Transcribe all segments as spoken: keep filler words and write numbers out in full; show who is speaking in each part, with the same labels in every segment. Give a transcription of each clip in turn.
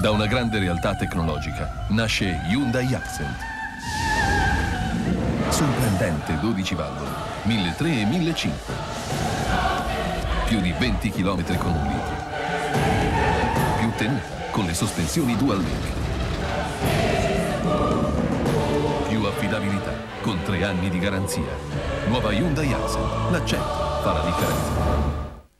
Speaker 1: Da una grande realtà tecnologica nasce Hyundai Accent. Sorprendente dodici valvole, milletrecento e millecinquecento. Più di venti chilometri con un litro. Più tenuta con le sospensioni Dual Link. Più affidabilità con tre anni di garanzia. Nuova Hyundai Accent. L'accento fa la differenza.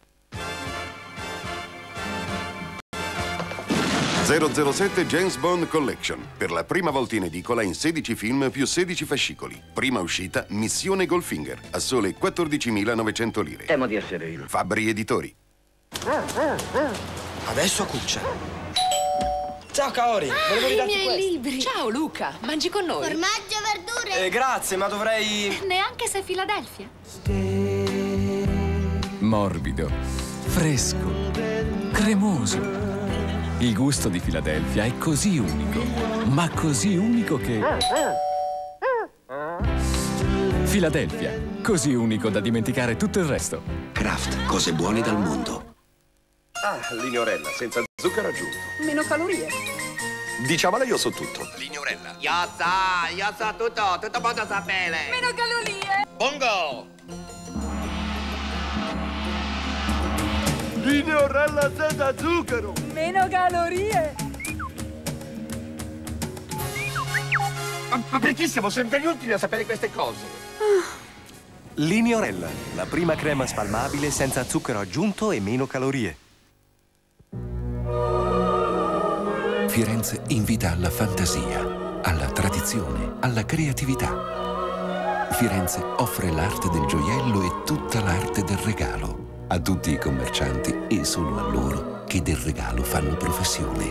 Speaker 2: zero zero sette James Bond Collection. Per la prima volta in edicola in sedici film più sedici fascicoli. Prima uscita, Missione Goldfinger, a sole quattordicimilanovecento lire.
Speaker 3: Temo di essere io.
Speaker 2: Fabbri Editori.
Speaker 4: Adesso cuccia. Ciao Kaori,
Speaker 5: ah,
Speaker 4: volevo ridarti
Speaker 5: i miei
Speaker 4: questo.
Speaker 5: libri. Ciao Luca, mangi con noi?
Speaker 6: Formaggio, verdure.
Speaker 4: Eh, grazie, ma dovrei...
Speaker 5: Neanche se Philadelphia.
Speaker 7: Morbido, fresco, cremoso. Il gusto di Philadelphia è così unico, ma così unico che... Philadelphia, così unico da dimenticare tutto il resto.
Speaker 8: Kraft, cose buone dal mondo.
Speaker 9: Ah, Lignorella, senza zucchero aggiunto.
Speaker 5: Meno calorie.
Speaker 9: Diciamola io so tutto.
Speaker 8: Lignorella.
Speaker 10: Io so, io so tutto, tutto posso sapere.
Speaker 5: Meno calorie.
Speaker 10: Bongo!
Speaker 4: Lignorella senza zucchero.
Speaker 5: Meno calorie.
Speaker 9: Ma, ma perché siamo sempre gli ultimi a sapere queste cose?
Speaker 4: Lignorella, la prima crema spalmabile senza zucchero aggiunto e meno calorie.
Speaker 11: Firenze invita alla fantasia, alla tradizione, alla creatività. Firenze offre l'arte del gioiello e tutta l'arte del regalo a tutti i commercianti e solo a loro che del regalo fanno professione.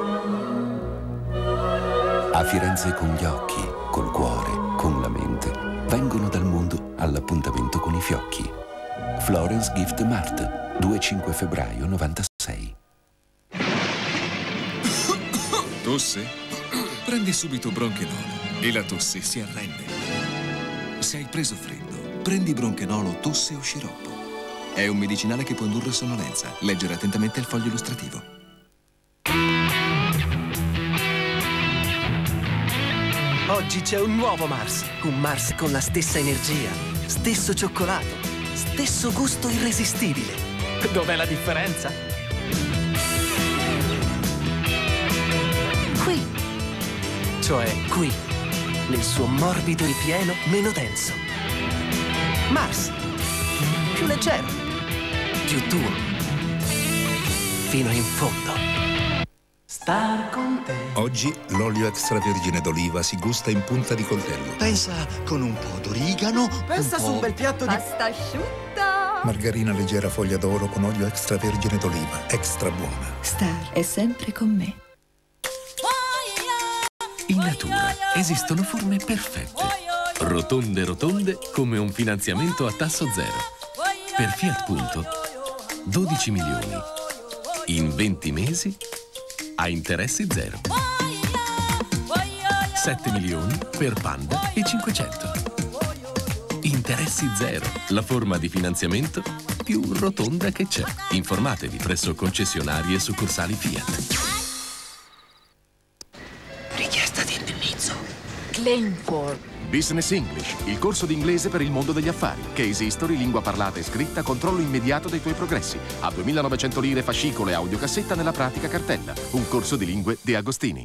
Speaker 11: A Firenze con gli occhi, col cuore, con la mente, vengono dal mondo all'appuntamento con i fiocchi. Florence Gift Mart, due e cinque febbraio novantasei.
Speaker 12: Tosse? Prendi subito Bronchenolo e la tosse si arrende. Se hai preso freddo, prendi Bronchenolo tosse o sciroppo. È un medicinale che può indurre sonnolenza. Leggere attentamente il foglio illustrativo.
Speaker 4: Oggi c'è un nuovo Mars. Un Mars con la stessa energia, stesso cioccolato, stesso gusto irresistibile. Dov'è la differenza? Qui. Cioè qui, nel suo morbido ripieno meno denso. Mars. Più leggero. Più tuo. Fino in fondo. Star con te.
Speaker 13: Oggi l'olio extravergine d'oliva si gusta in punta di coltello.
Speaker 14: Pensa con un po' d'origano.
Speaker 4: Pensa
Speaker 14: un
Speaker 4: su
Speaker 14: po'...
Speaker 4: un bel piatto di
Speaker 5: pasta asciutta.
Speaker 13: Margarina leggera foglia d'oro con olio extravergine d'oliva. Extra buona.
Speaker 15: Star è sempre con me.
Speaker 1: In natura esistono forme perfette. Rotonde rotonde come un finanziamento a tasso zero. Per Fiat Punto, dodici milioni. In venti mesi, a interessi zero. sette milioni per Panda e cinquecento. Interessi zero, la forma di finanziamento più rotonda che c'è. Informatevi presso concessionari e succursali Fiat.
Speaker 8: Richiesta di indennizzo.
Speaker 5: Claim for.
Speaker 16: Business English, il corso di inglese per il mondo degli affari. Case History, lingua parlata e scritta, controllo immediato dei tuoi progressi. A duemilanovecento lire fascicolo e audiocassetta nella pratica cartella. Un corso di lingue De Agostini.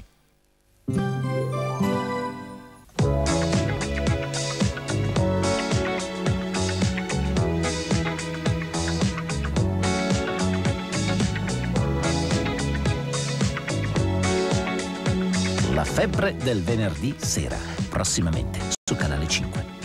Speaker 17: La febbre del venerdì sera, prossimamente su Canale cinque.